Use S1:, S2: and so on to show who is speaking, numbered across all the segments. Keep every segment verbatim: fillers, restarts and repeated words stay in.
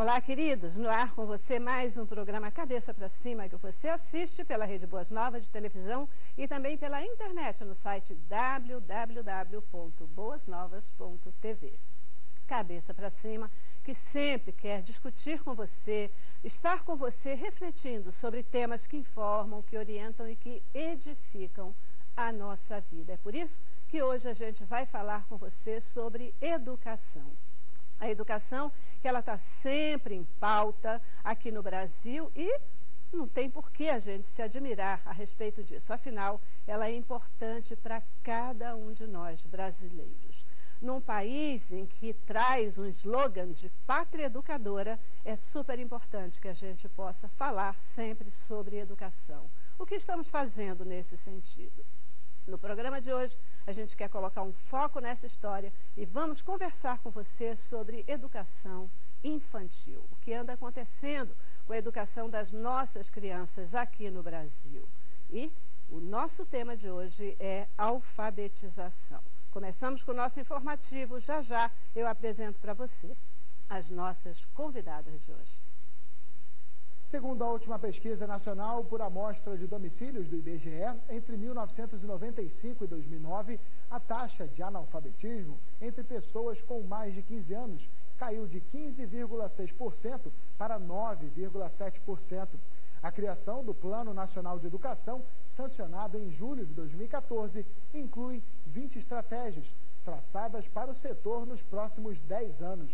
S1: Olá, queridos, no ar com você mais um programa Cabeça para Cima que você assiste pela Rede Boas Novas de televisão e também pela internet no site w w w ponto boas novas ponto t v. Cabeça para Cima, que sempre quer discutir com você, estar com você refletindo sobre temas que informam, que orientam e que edificam a nossa vida. É por isso que hoje a gente vai falar com você sobre educação. A educação que ela está sempre em pauta aqui no Brasil e não tem por que a gente se admirar a respeito disso. Afinal, ela é importante para cada um de nós brasileiros. Num país em que traz um slogan de pátria educadora, é super importante que a gente possa falar sempre sobre educação. O que estamos fazendo nesse sentido? No programa de hoje, a gente quer colocar um foco nessa história e vamos conversar com você sobre educação infantil, o que anda acontecendo com a educação das nossas crianças aqui no Brasil. E o nosso tema de hoje é alfabetização. Começamos com o nosso informativo. Já já eu apresento para você as nossas convidadas de hoje.
S2: Segundo a última pesquisa nacional por amostra de domicílios do I B G E, entre mil novecentos e noventa e cinco e dois mil e nove, a taxa de analfabetismo entre pessoas com mais de quinze anos caiu de quinze vírgula seis por cento para nove vírgula sete por cento. A criação do Plano Nacional de Educação, sancionado em julho de dois mil e quatorze, inclui vinte estratégias traçadas para o setor nos próximos dez anos.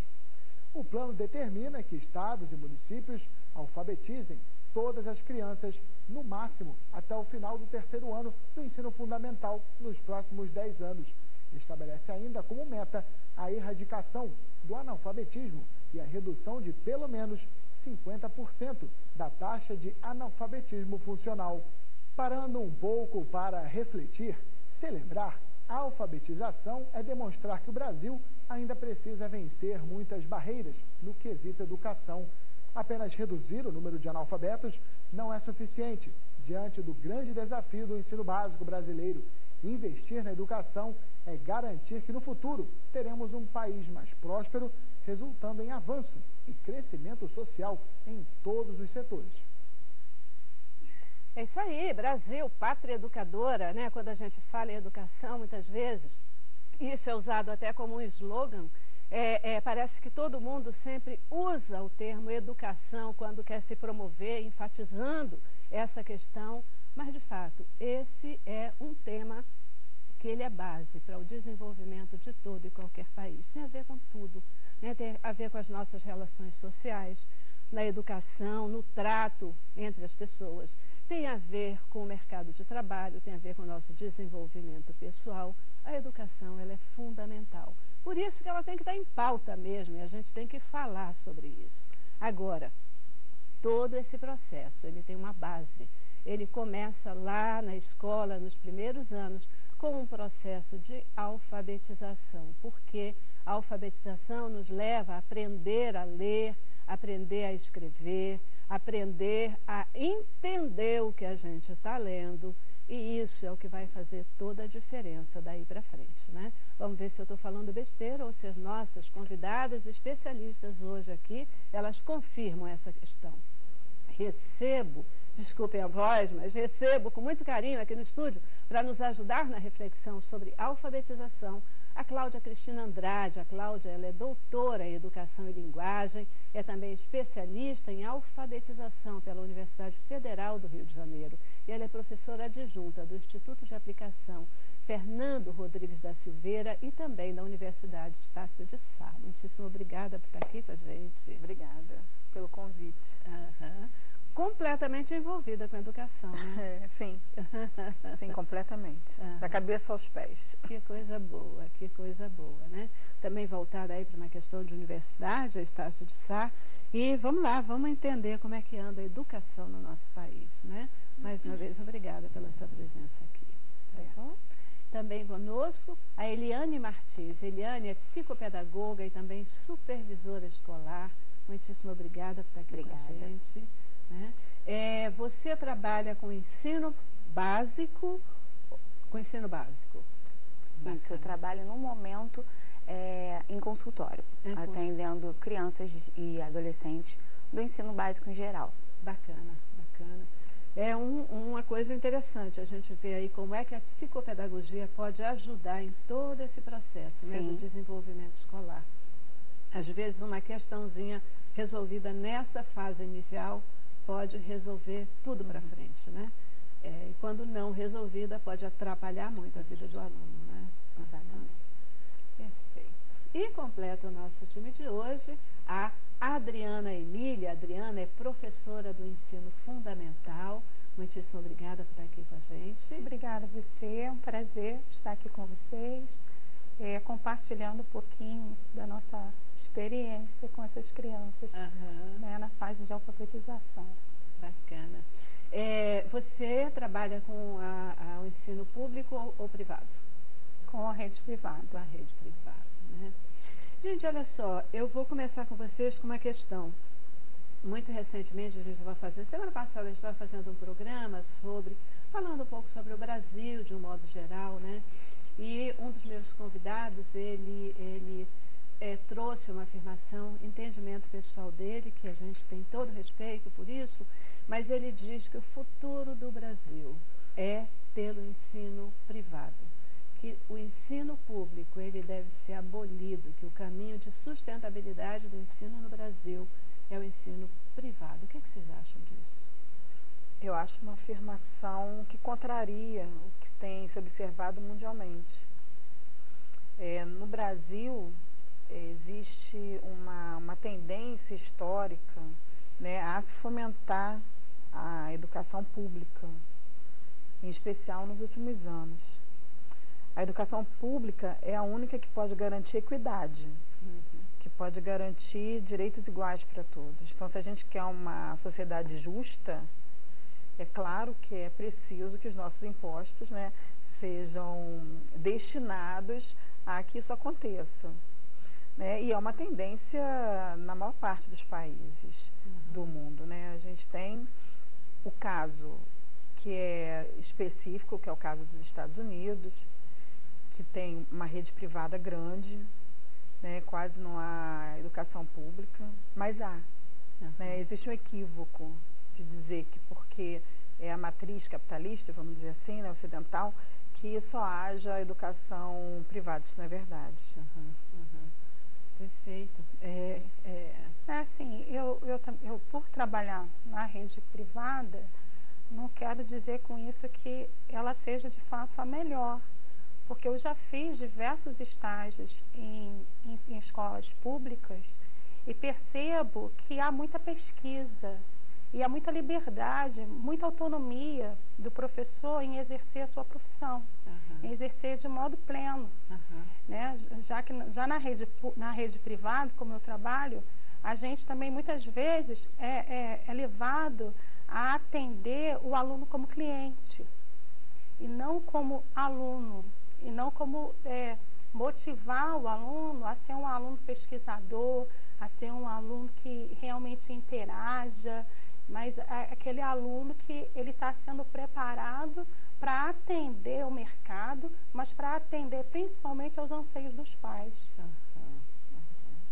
S2: O plano determina que estados e municípios alfabetizem todas as crianças, no máximo, até o final do terceiro ano do ensino fundamental, nos próximos dez anos. Estabelece ainda como meta a erradicação do analfabetismo e a redução de pelo menos cinquenta por cento da taxa de analfabetismo funcional. Parando um pouco para refletir, celebrar, a alfabetização é demonstrar que o Brasil ainda precisa vencer muitas barreiras no quesito educação. Apenas reduzir o número de analfabetos não é suficiente diante do grande desafio do ensino básico brasileiro. Investir na educação é garantir que no futuro teremos um país mais próspero, resultando em avanço e crescimento social em todos os setores.
S1: É isso aí, Brasil, pátria educadora, né? Quando a gente fala em educação, muitas vezes, isso é usado até como um slogan. É, é, parece que todo mundo sempre usa o termo educação quando quer se promover, enfatizando essa questão, mas de fato, esse é um tema que ele é base para o desenvolvimento de todo e qualquer país. Tem a ver com tudo, né? Tem a ver com as nossas relações sociais, na educação, no trato entre as pessoas, tem a ver com o mercado de trabalho, tem a ver com o nosso desenvolvimento pessoal. A educação, ela é fundamental. Por isso que ela tem que estar em pauta mesmo, e a gente tem que falar sobre isso. Agora, todo esse processo, ele tem uma base. Ele começa lá na escola, nos primeiros anos, com um processo de alfabetização, porque a alfabetização nos leva a aprender a ler, aprender a escrever, aprender a entender o que a gente está lendo, e isso é o que vai fazer toda a diferença daí para frente, né? Vamos ver se eu estou falando besteira ou se as nossas convidadas especialistas hoje aqui, elas confirmam essa questão. Recebo, desculpem a voz, mas recebo com muito carinho aqui no estúdio, para nos ajudar na reflexão sobre alfabetização, a Cláudia Cristina Andrade. A Cláudia, ela é doutora em Educação e Linguagem, é também especialista em alfabetização pela Universidade Federal do Rio de Janeiro. E ela é professora adjunta do Instituto de Aplicação Fernando Rodrigues da Silveira e também da Universidade Estácio de Sá. Muitíssimo obrigada por estar aqui com a gente.
S3: Obrigada pelo convite.
S1: Uhum. Completamente envolvida com a educação, né?
S3: É, sim, sim, completamente. Uhum. Da cabeça aos pés.
S1: Que coisa boa, que coisa boa, né? Também voltada aí para uma questão de universidade, a Estácio de Sá. E vamos lá, vamos entender como é que anda a educação no nosso país, né? Mais uma vez, obrigada pela sua presença aqui. Tá bom? Também conosco a Eliane Martins. Eliane é psicopedagoga e também supervisora escolar. Muitíssimo obrigada por estar aqui
S3: obrigada.
S1: com a gente. Né? É, você trabalha com ensino básico, com ensino básico? Bacana.
S3: Isso, eu trabalho no momento é, em consultório,
S1: em
S3: atendendo
S1: consultório.
S3: crianças e adolescentes do ensino básico em geral.
S1: Bacana, bacana. É um, uma coisa interessante a gente ver aí como é que a psicopedagogia pode ajudar em todo esse processo, né, do desenvolvimento escolar. Às vezes uma questãozinha resolvida nessa fase inicial pode resolver tudo para frente, né? É, e quando não resolvida pode atrapalhar muito a vida do aluno, né?
S3: Exatamente.
S1: Perfeito. E completa o nosso time de hoje a Adriana Emília. A Adriana é professora do ensino fundamental. Muitíssimo obrigada por estar aqui com a gente.
S4: Obrigada a você, é um prazer estar aqui com vocês, é, compartilhando um pouquinho da nossa experiência com essas crianças,
S1: uhum.
S4: né, na fase de alfabetização.
S1: Bacana. É, você trabalha com a, a, o ensino público ou, ou privado?
S4: Com a rede privada.
S1: Com a rede privada, né? Gente, olha só, eu vou começar com vocês com uma questão. Muito recentemente a gente estava fazendo, semana passada a gente estava fazendo um programa sobre, falando um pouco sobre o Brasil de um modo geral, né? E um dos meus convidados, ele, ele é, trouxe uma afirmação, entendimento pessoal dele, que a gente tem todo respeito por isso, mas ele diz que o futuro do Brasil é pelo ensino privado, que o ensino público ele deve ser abolido, que o caminho de sustentabilidade do ensino no Brasil é o ensino privado. O que, que vocês acham disso?
S3: Eu acho uma afirmação que contraria o que tem se observado mundialmente. É, no Brasil, existe uma, uma tendência histórica, né, a se fomentar a educação pública, em especial nos últimos anos. A educação pública é a única que pode garantir equidade, uhum. que pode garantir direitos iguais para todos. Então, se a gente quer uma sociedade justa, é claro que é preciso que os nossos impostos, né, sejam destinados a que isso aconteça. Né? E é uma tendência na maior parte dos países uhum. do mundo. Né? A gente tem o caso que é específico, que é o caso dos Estados Unidos, que tem uma rede privada grande, né? Quase não há educação pública, mas há. Uhum. Né? Existe um equívoco de dizer que porque é a matriz capitalista, vamos dizer assim, né, ocidental, que só haja educação privada. Isso não é verdade.
S1: Uhum, uhum. Perfeito. É, é...
S4: é assim, eu, eu, eu por trabalhar na rede privada, não quero dizer com isso que ela seja de fato a melhor, porque eu já fiz diversos estágios em, em, em escolas públicas e percebo que há muita pesquisa e há muita liberdade, muita autonomia do professor em exercer a sua profissão, uhum. em exercer de modo pleno. Uhum. Né? Já que já na rede, na rede privada, como eu trabalho, a gente também muitas vezes é, é, é levado a atender o aluno como cliente e não como aluno, e não como é, motivar o aluno a ser um aluno pesquisador, a ser um aluno que realmente interaja, mas é aquele aluno que ele está sendo preparado para atender o mercado, mas para atender principalmente aos anseios dos pais.
S1: Uhum, uhum.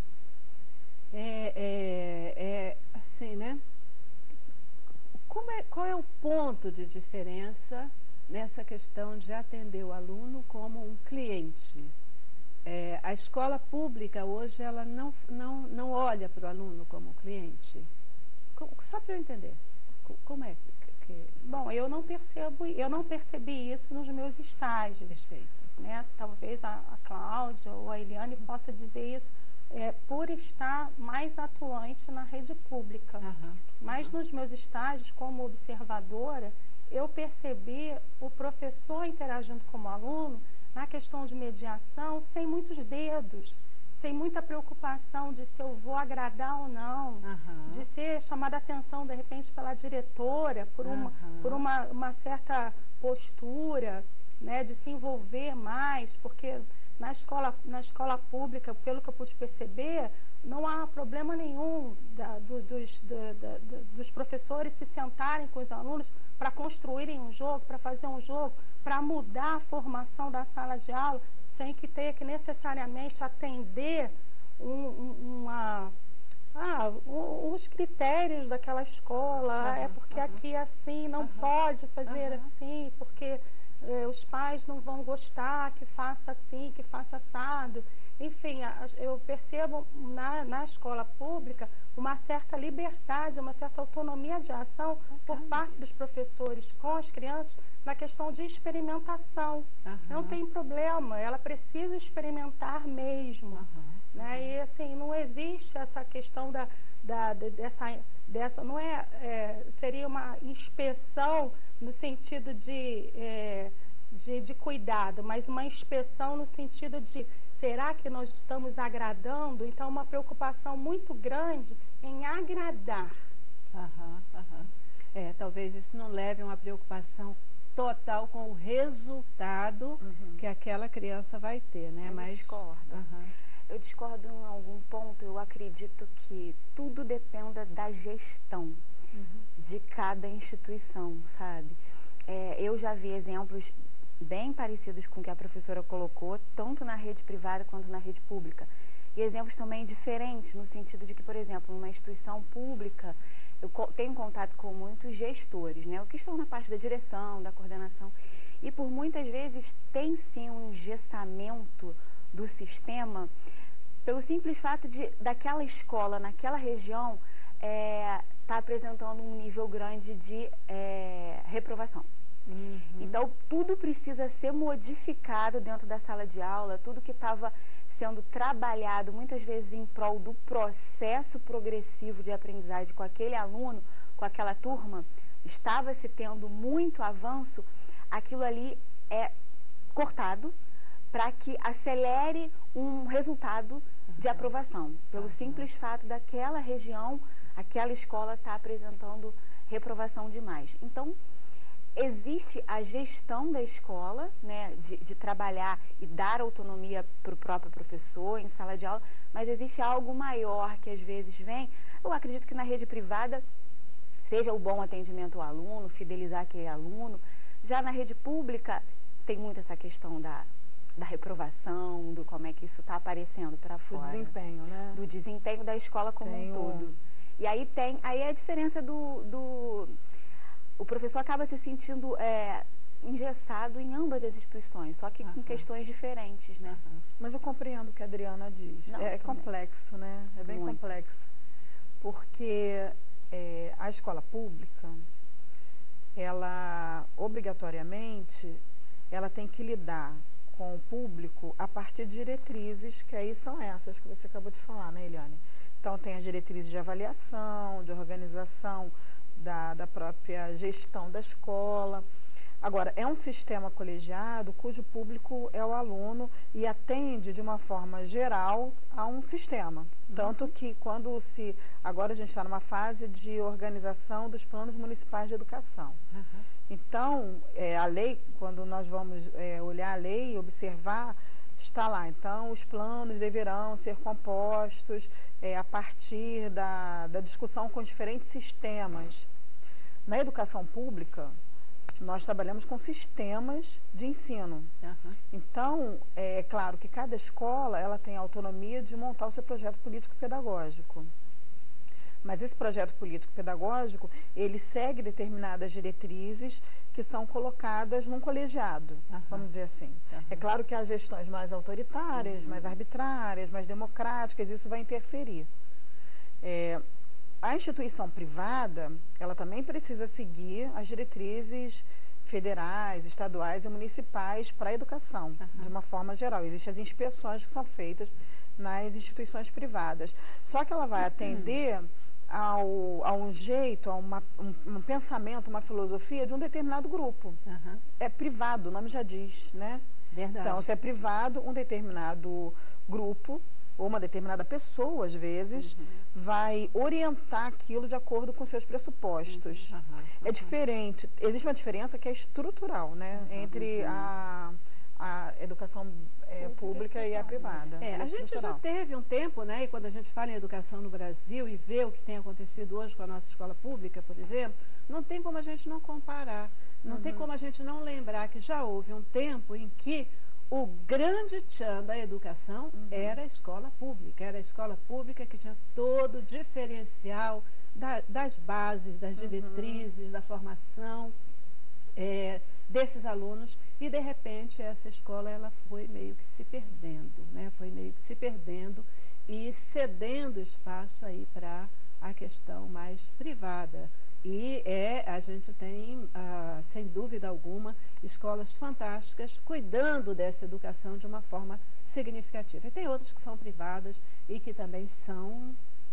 S1: É, é, é assim, né? Como é, qual é o ponto de diferença nessa questão de atender o aluno como um cliente? É, a escola pública hoje ela não, não, não olha para o aluno como um cliente. Só para eu entender, como é que...
S4: Bom, eu não percebo, eu não percebi isso nos meus estágios.
S1: Perfeito.
S4: Né? Talvez a, a Cláudia ou a Eliane possa dizer isso é, por estar mais atuante na rede pública. Uhum. Mas uhum. nos meus estágios, como observadora, eu percebi o professor interagindo com o aluno na questão de mediação sem muitos dedos, sem muita preocupação de se eu vou agradar ou não, uhum. de ser chamada a atenção, de repente, pela diretora, por uma, uhum. por uma, uma certa postura, né, de se envolver mais, porque na escola, na escola pública, pelo que eu pude perceber, não há problema nenhum da, do, dos, do, da, dos professores se sentarem com os alunos para construírem um jogo, para fazer um jogo, para mudar a formação da sala de aula, sem que tenha que necessariamente atender um, um, uma, ah, um, os critérios daquela escola. Uhum, é porque uhum. aqui é assim, não uhum. pode fazer uhum. assim, porque eh, os pais não vão gostar que faça assim, que faça assado. Enfim, eu percebo na, na escola pública uma certa liberdade, uma certa autonomia de ação por parte dos professores com as crianças na questão de experimentação. Uhum. Não tem problema, ela precisa experimentar mesmo. Uhum. Né? E assim, não existe essa questão da, da, dessa, dessa, não é, é, seria uma inspeção no sentido de, é, de, de cuidado, mas uma inspeção no sentido de será que nós estamos agradando? Então, uma preocupação muito grande em agradar.
S1: Aham, aham. É, talvez isso não leve a uma preocupação total com o resultado uhum. que aquela criança vai ter, né?
S5: Eu
S1: Mas,
S5: discordo.
S1: Uhum.
S5: Eu discordo em algum ponto. Eu acredito que tudo dependa da gestão uhum. de cada instituição, sabe? É, eu já vi exemplos bem parecidos com o que a professora colocou, tanto na rede privada quanto na rede pública. E exemplos também diferentes, no sentido de que, por exemplo, numa instituição pública, eu tenho contato com muitos gestores, né, que estão na parte da direção, da coordenação, e por muitas vezes tem sim um engessamento do sistema, pelo simples fato de, daquela escola, naquela região, é, tá apresentando um nível grande de é, reprovação. Uhum. Então, tudo precisa ser modificado dentro da sala de aula, tudo que estava sendo trabalhado, muitas vezes em prol do processo progressivo de aprendizagem com aquele aluno, com aquela turma, estava se tendo muito avanço, aquilo ali é cortado para que acelere um resultado uhum. de aprovação, pelo uhum. simples fato daquela região, aquela escola estar tá apresentando reprovação demais. Então, existe a gestão da escola, né, de, de trabalhar e dar autonomia para o próprio professor em sala de aula, mas existe algo maior que às vezes vem. Eu acredito que na rede privada seja o bom atendimento ao aluno, fidelizar aquele aluno. Já na rede pública tem muito essa questão da, da reprovação, do como é que isso está aparecendo para fora.
S3: Do desempenho, né?
S5: Do desempenho da escola como tem um todo. Um... E aí tem, aí é a diferença do... do o professor acaba se sentindo é, engessado em ambas as instituições, só que uhum. com questões diferentes, né?
S3: Uhum. Mas eu compreendo o que a Adriana diz. Não, é, é complexo, né? É bem Muito. complexo. Porque é, a escola pública, ela, obrigatoriamente, ela tem que lidar com o público a partir de diretrizes, que aí são essas que você acabou de falar, né, Eliane? Então, tem as diretrizes de avaliação, de organização, Da, da própria gestão da escola. Agora, é um sistema colegiado cujo público é o aluno e atende de uma forma geral a um sistema. Uhum. Tanto que quando se... Agora a gente está numa fase de organização dos planos municipais de educação. Uhum. Então, é, a lei, quando nós vamos é, olhar a lei e observar, está lá. Então, os planos deverão ser compostos é, a partir da, da discussão com diferentes sistemas. Na educação pública, nós trabalhamos com sistemas de ensino. Uhum. Então, é claro que cada escola ela tem a autonomia de montar o seu projeto político-pedagógico. Mas esse projeto político-pedagógico, ele segue determinadas diretrizes que são colocadas num colegiado, uhum. vamos dizer assim. Uhum. É claro que há gestões mais autoritárias, uhum. mais arbitrárias, mais democráticas, isso vai interferir. É, a instituição privada, ela também precisa seguir as diretrizes federais, estaduais e municipais para a educação, uhum. de uma forma geral. Existem as inspeções que são feitas nas instituições privadas. Só que ela vai uhum. atender ao, a um jeito, a uma, um, um pensamento, uma filosofia de um determinado grupo. Uhum. É privado, o nome já diz, né?
S1: Verdade.
S3: Então, se é privado, um determinado grupo, ou uma determinada pessoa, às vezes, uhum. vai orientar aquilo de acordo com seus pressupostos. Uhum. Uhum. É diferente, existe uma diferença que é estrutural, né? Uhum. Entre a, a educação é, pública e a privada.
S1: É, a gente já teve um tempo, né, e quando a gente fala em educação no Brasil e vê o que tem acontecido hoje com a nossa escola pública, por exemplo, não tem como a gente não comparar, não uhum. tem como a gente não lembrar que já houve um tempo em que o grande tchan da educação uhum. era a escola pública, era a escola pública que tinha todo o diferencial da, das bases, das diretrizes, uhum. da formação é, desses alunos, e de repente essa escola ela foi meio que se perdendo, né? Foi meio que se perdendo e cedendo espaço aí para a questão mais privada. E é, a gente tem, ah, sem dúvida alguma, escolas fantásticas cuidando dessa educação de uma forma significativa. E tem outras que são privadas e que também são,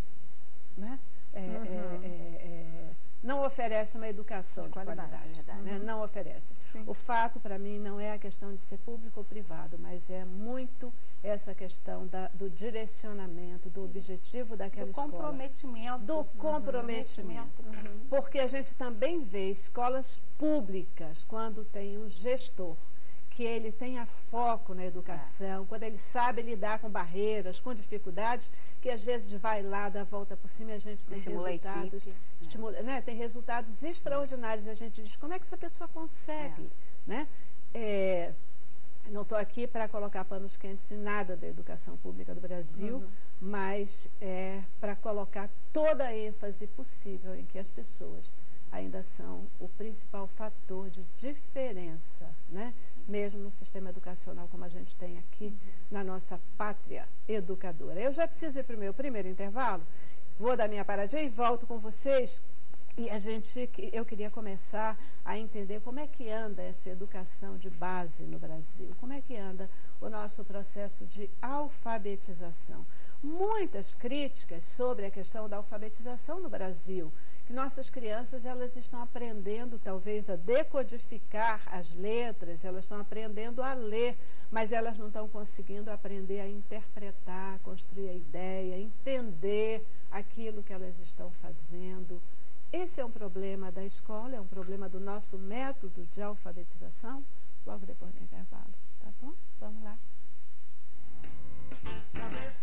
S1: né, é, uhum. é, é, é, não oferecem uma educação de, de qualidade, qualidade né? Uhum. Não oferecem. Sim. O fato, para mim, não é a questão de ser público ou privado, mas é muito essa questão da, do direcionamento, do objetivo daquela
S4: do
S1: escola.
S4: Comprometimento.
S1: Do uhum. comprometimento. Uhum. Porque a gente também vê escolas públicas, quando tem um gestor, que ele tenha foco na educação, é. quando ele sabe lidar com barreiras, com dificuldades, que às vezes vai lá, dá a volta por cima e a gente tem estimula resultados, a estimula, é. né, tem resultados extraordinários. A gente diz, como é que essa pessoa consegue? É. Né? É, não estou aqui para colocar panos quentes em nada da educação pública do Brasil, uhum. mas é para colocar toda a ênfase possível em que as pessoas ainda são o principal fator de diferença, né? Mesmo no sistema educacional como a gente tem aqui uhum. na nossa pátria educadora. Eu já preciso ir para o meu primeiro intervalo, vou dar minha paradinha e volto com vocês. E a gente, eu queria começar a entender como é que anda essa educação de base no Brasil, como é que anda o nosso processo de alfabetização. Muitas críticas sobre a questão da alfabetização no Brasil, que nossas crianças elas estão aprendendo talvez a decodificar as letras, elas estão aprendendo a ler, mas elas não estão conseguindo aprender a interpretar, construir a ideia, entender aquilo que elas estão fazendo. Esse é um problema da escola, é um problema do nosso método de alfabetização. Logo depois do intervalo, tá bom? Vamos lá.